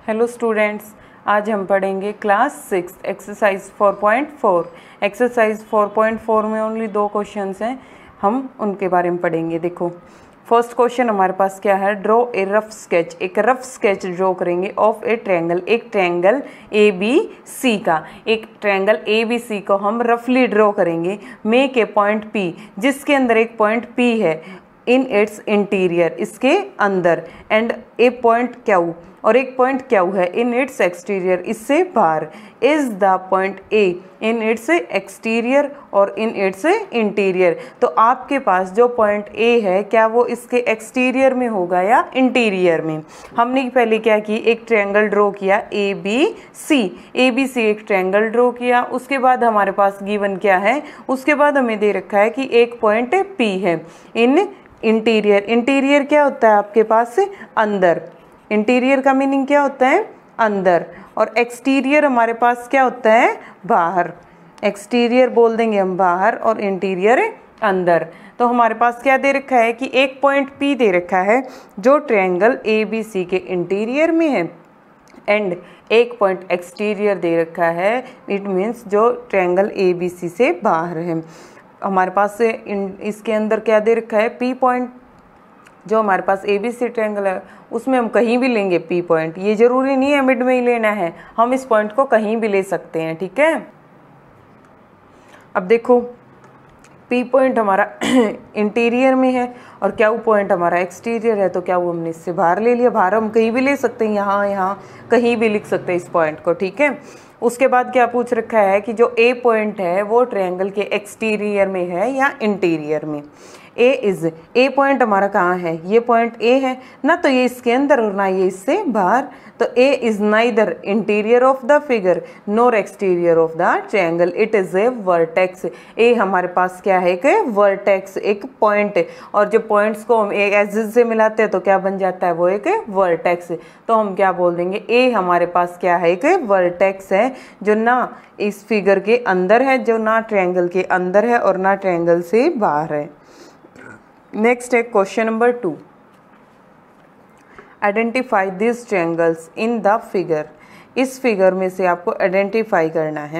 Hello students, आज हम पढ़ेंगे क्लास 6 एक्सरसाइज 4.4। एक्सरसाइज 4.4 में ओनली 2 क्वेश्चंस हैं, हम उनके बारे में पढ़ेंगे। देखो, फर्स्ट क्वेश्चन हमारे पास क्या है, ड्रॉ ए रफ स्केच। एक रफ स्केच ड्रॉ करेंगे ऑफ ए ट्रायंगल, एक ट्रायंगल ए बी सी का। एक ट्रायंगल ए बी सी को हम रफली ड्रॉ करेंगे। मेक ए पॉइंट पी, जिसके अंदर एक पॉइंट पी है, इन इट्स इंटीरियर, इसके अंदर, एंड ए पॉइंट क्यू, और एक पॉइंट क्यू है, इन इट्स एक्सटीरियर, इससे बाहर। Is the point A in its exterior और इन इट्स इंटीरियर। तो आपके पास जो पॉइंट ए है, क्या वो इसके एक्सटीरियर में होगा या इंटीरियर में। हमने पहले क्या की, एक ट्रायंगल ड्रॉ किया ए बी सी। ए बी सी एक ट्रायंगल ड्रॉ किया, उसके बाद हमारे पास गिवन क्या है, उसके बाद हमें दे रखा है कि एक पॉइंट पी है इन इंटीरियर। इंटीरियर क्या होता है आपके पास, अंदर। इंटीरियर का मीनिंग क्या होता है, अंदर। और एक्सटीरियर हमारे पास क्या होता है, बाहर। एक्सटीरियर बोल देंगे हम बाहर, और इंटीरियर अंदर। तो हमारे पास क्या दे रखा है कि एक पॉइंट पी दे रखा है जो ट्रायंगल ए बी सी के इंटीरियर में है, एंड एक पॉइंट एक्सटीरियर दे रखा है, इट मीन्स जो ट्रायंगल ए बी सी से बाहर है। हमारे पास इसके अंदर क्या दे रखा है, पी पॉइंट। जो हमारे पास ए बी सी ट्रायंगल है उसमें हम कहीं भी लेंगे पी पॉइंट, ये जरूरी नहीं है मिड में ही लेना है, हम इस पॉइंट को कहीं भी ले सकते हैं, ठीक है। अब देखो, पी पॉइंट हमारा इंटीरियर में है और क्यू पॉइंट हमारा एक्सटीरियर है, तो क्या वो हमने इससे बाहर ले लिया। बाहर हम कहीं भी ले सकते हैं, यहाँ कहीं भी लिख सकते हैं इस पॉइंट को, ठीक है। उसके बाद क्या पूछ रखा है कि जो ए पॉइंट है वो ट्रायंगल के एक्सटीरियर में है या इंटीरियर में। ए पॉइंट हमारा कहाँ है, ये पॉइंट ए है ना, तो ये इसके अंदर और ना ये इससे बाहर। तो A is neither interior of the figure nor exterior of the triangle, it is a vertex. A हमारे पास क्या है, एक वर्टेक्स, एक पॉइंट। और जो पॉइंट्स को हम एजेस से मिलाते हैं तो क्या बन जाता है, वो एक वर्टेक्स। तो हम क्या बोल देंगे, ए हमारे पास क्या है, एक वर्टेक्स है जो ना इस फिगर के अंदर है, जो ना ट्रायंगल के अंदर है और ना ट्रायंगल से बाहर है। नेक्स्ट है question number 2, identify this triangles in the figure. इस फिगर में से आपको आइडेंटिफाई करना है।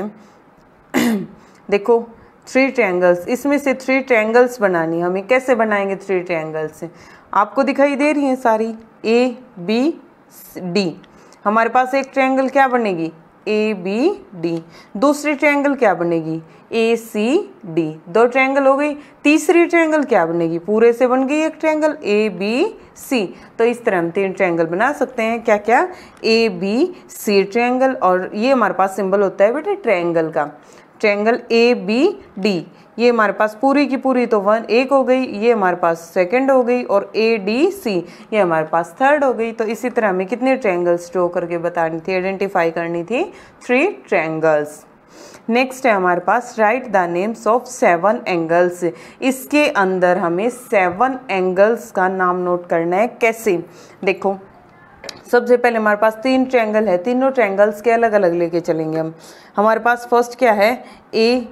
देखो, 3 ट्रायंगल्स, इसमें से 3 ट्रायंगल्स बनानी है हमें। कैसे बनाएंगे 3 ट्रायंगल्स, आपको दिखाई दे रही हैं सारी, ए बी डी। हमारे पास एक ट्रायंगल क्या बनेगी, ए बी डी। दूसरी ट्रायंगल क्या बनेगी, ए सी डी। 2 ट्रायंगल हो गई। तीसरी ट्रायंगल क्या बनेगी, पूरे से बन गई एक ट्रायंगल ए बी सी। तो इस तरह हम 3 ट्रायंगल बना सकते हैं। क्या क्या, ए बी सी ट्रायंगल, और ये हमारे पास सिंबल होता है बेटा ट्रायंगल का। ट्रायंगल ए बी डी, ये हमारे पास पूरी की पूरी तो 1 एक हो गई, ये हमारे पास सेकंड हो गई, और ए डी सी ये हमारे पास थर्ड हो गई। तो इसी तरह हमें कितने ट्रायंगल्स ड्रॉ करके बतानी थी, आइडेंटिफाई करनी थी 3 ट्रायंगल्स। नेक्स्ट है हमारे पास, right the names of 7 angles. इसके अंदर हमें 7 एंगल्स का नाम नोट करना है। कैसे, देखो, सबसे पहले हमारे पास 3 ट्रायंगल है, तीनों ट्रायंगल्स के अलग अलग लेके चलेंगे हम। हमारे पास फर्स्ट क्या है, ए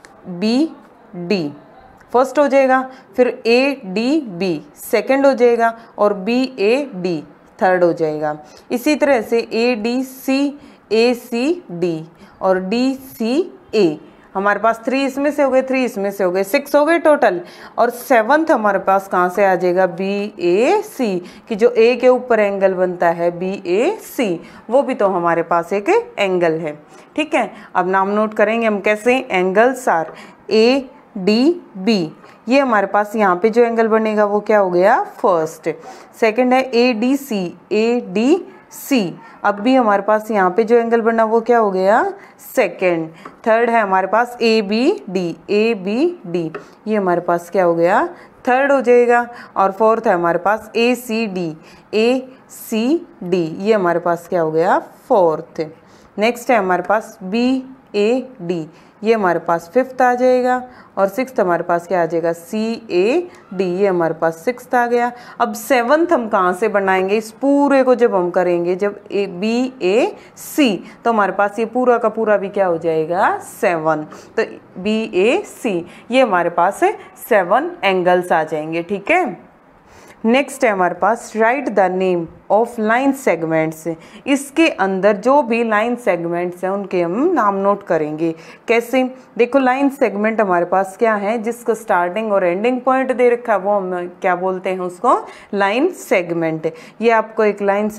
बी डी फर्स्ट हो जाएगा, फिर ए डी बी सेकेंड हो जाएगा, और बी ए डी थर्ड हो जाएगा। इसी तरह से A D C, A C D, और डी सी ए। हमारे पास 3 इसमें से हो गए, 3 इसमें से हो गए, 6 हो गए टोटल। और 7th हमारे पास कहाँ से आ जाएगा, बी ए सी, कि जो ए के ऊपर एंगल बनता है बी ए सी, वो भी तो हमारे पास एक एंगल है, ठीक है। अब नाम नोट करेंगे हम कैसे, angles are A D B. ये हमारे पास यहाँ पे जो एंगल बनेगा वो क्या हो गया, फर्स्ट। सेकंड है ए डी सी, ए डी सी। अब भी हमारे पास यहाँ पे जो एंगल बना वो क्या हो गया, सेकंड। थर्ड है हमारे पास A B D, A B D, ये हमारे पास क्या हो गया, थर्ड हो जाएगा। और फोर्थ है हमारे पास ए C D, A C D, ये हमारे पास क्या हो गया, फोर्थ। नेक्स्ट है हमारे पास बी ए डी, ये हमारे पास 5th आ जाएगा। और 6th हमारे पास क्या आ जाएगा, सी ए डी, ये हमारे पास 6th आ गया। अब 7th हम कहाँ से बनाएंगे, इस पूरे को जब हम करेंगे, जब ए बी ए सी, तो हमारे पास ये पूरा का पूरा भी क्या हो जाएगा, 7। तो बी ए सी, ये हमारे पास 7 एंगल्स आ जाएंगे, ठीक है। नेक्स्ट है हमारे पास right the name of line segments. इसके अंदर जो भी लाइन सेगमेंट्स हैं उनके हम नाम नोट करेंगे। कैसे? देखो लाइन सेगमेंट हमारे पास क्या है, जिसका स्टार्टिंग और एंडिंग पॉइंट दे रखा है वो हम क्या बोलते हैं, उसको लाइन सेगमेंट। ये आपको एक लाइन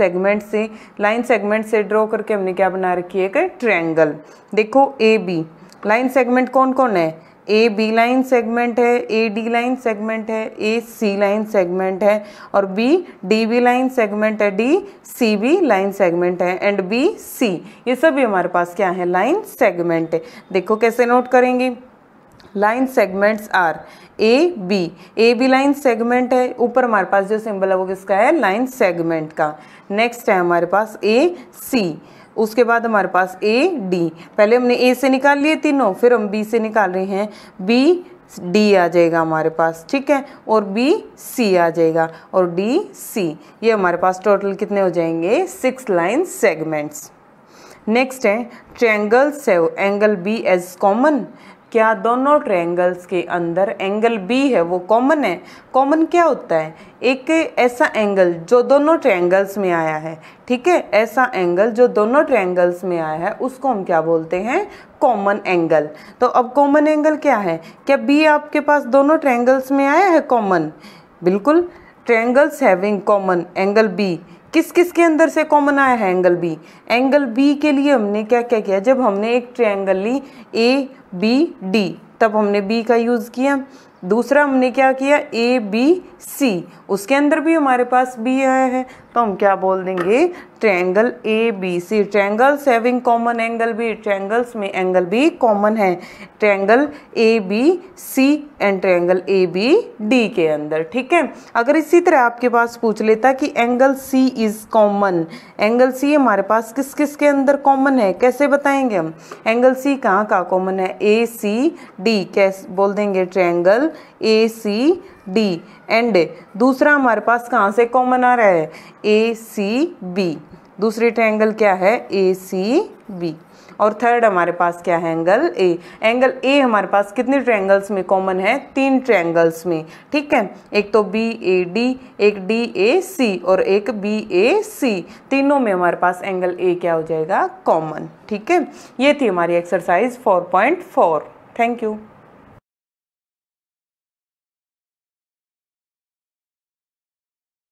सेगमेंट से ड्रॉ करके हमने क्या बना रखी है, एक ट्रायंगल। देखो ए बी लाइन सेगमेंट कौन कौन है, ए बी लाइन सेगमेंट है, ए डी लाइन सेगमेंट है, ए सी लाइन सेगमेंट है, और B D B line segment है, D C B line segment है, एंड बी सी। ये सभी हमारे पास क्या है, लाइन सेगमेंट है। देखो कैसे नोट करेंगे, line segments are A B line segment है, ऊपर हमारे पास जो सिंबल है वो किसका है, लाइन सेगमेंट का। नेक्स्ट है हमारे पास ए सी, उसके बाद हमारे पास ए डी, पहले हमने ए से निकाल लिए तीनों, फिर हम बी से निकाल रहे हैं, बी डी आ जाएगा हमारे पास, ठीक है, और बी सी आ जाएगा, और डी सी। ये हमारे पास टोटल कितने हो जाएंगे, 6 लाइन सेगमेंट्स। नेक्स्ट है ट्रायंगल्स है एंगल बी एज कॉमन। क्या दोनों ट्रायंगल्स के अंदर एंगल बी है वो कॉमन है? कॉमन क्या होता है, एक ऐसा एंगल जो दोनों ट्रायंगल्स में आया है, ठीक है, ऐसा एंगल जो दोनों ट्रायंगल्स में आया है उसको हम क्या बोलते हैं, कॉमन एंगल। तो अब कॉमन एंगल क्या है, क्या बी आपके पास दोनों ट्रायंगल्स में आया है कॉमन? बिल्कुल, triangles having common angle B, किस किस के अंदर से कॉमन आया है एंगल बी? एंगल बी के लिए हमने क्या क्या किया, जब हमने एक ट्रायंगल ली ए बी डी तब हमने बी का यूज़ किया। दूसरा हमने क्या किया, ए बी सी, उसके अंदर भी हमारे पास बी आया है, तो हम क्या बोल देंगे, triangle A B C. Triangles having common angle B, triangles में एंगल बी कॉमन है, triangle A B C and triangle A B D के अंदर, ठीक है। अगर इसी तरह आपके पास पूछ लेता कि angle C is common, angle C हमारे पास किस किस के अंदर कॉमन है, कैसे बताएंगे हम, एंगल सी कहाँ कहाँ कॉमन है, ए सी डी, कैसे बोल देंगे, triangle A C D. And दूसरा हमारे पास कहाँ से कॉमन आ रहा है, ए सी बी, दूसरी ट्रायंगल क्या है, ए सी बी। और थर्ड हमारे पास क्या है, एंगल ए। एंगल ए हमारे पास कितने ट्रायंगल्स में कॉमन है, 3 ट्रायंगल्स में, ठीक है, एक तो बी ए डी, एक डी ए सी और एक बी ए सी, तीनों में हमारे पास एंगल ए क्या हो जाएगा, कॉमन, ठीक है। ये थी हमारी एक्सरसाइज 4.4। Thank you.